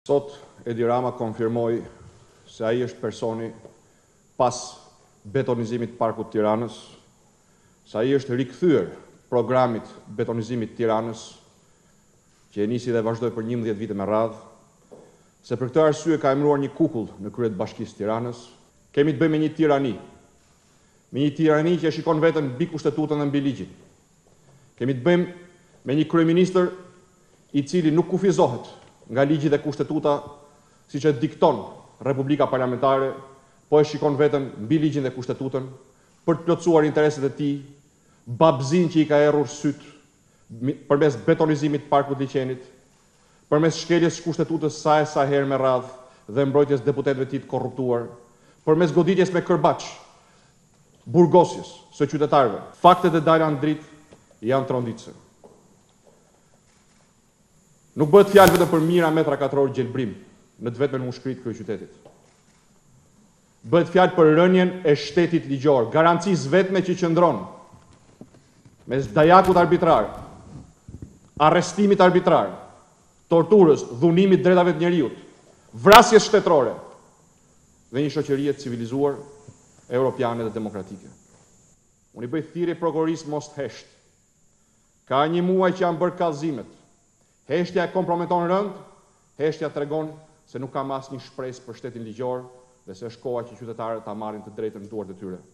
Sot Edi Rama konfirmoi se ai është personi pas betonizimit të Parkut të Tiranës, se ai është rikthyer programit betonizimit të Tiranës, që e nisi dhe vazhdoi për 11 vite me radhë, se për këtë arsye ka emëruar një kukull në krye të Bashkisë së Tiranës. Kemi të bëjmë me një tirani. Me një tirani që e shikon veten mbi kushtetutën dhe mbi ligjin. Kemi të bëjmë me një kryeministër i cili nuk kufizohet nga ligji dhe kushtetuta siç e dikton Republika Parlamentare, po e shikon veten mbi ligjin dhe kustetutën për të plotësuar intereset e tij, babzin që i ka errur syt përmes betonizimit të Parkut të Liçenit, përmes shkeljes së kushtetutës sa herë me radhë dhe mbrojtjes deputetëve të tij të korruptuar, përmes goditjes me kërbaç, burgosjes së qytetarëve. Faktet e dalë në dritë janë tronditëse. Nuk bëhet fjalë vetëm për mijëra metra katror gjelbrim në të vetmen mushkëritë të kryeqytetit. Bëhet fjalë për rënien e shtetit ligjor, garancisë vetme që qëndron mes dajakut arbitrar, arrestimit arbitrar, torturës, dhunimit drejtave të njerëzit, vrasjes shtetërore dhe një shoqërie civilizuar, europiane dhe demokratike. Unë i bëj thirrje prokurorisë mos të hesht. Ka një muaj që janë bërë kallëzimet. Heshtja e komprometon rënd, heshtja tregon se nuk kam asnjë shpresë për shtetin ligjor dhe se është koha që qytetarët ta marrin të drejtën në duart e tyre.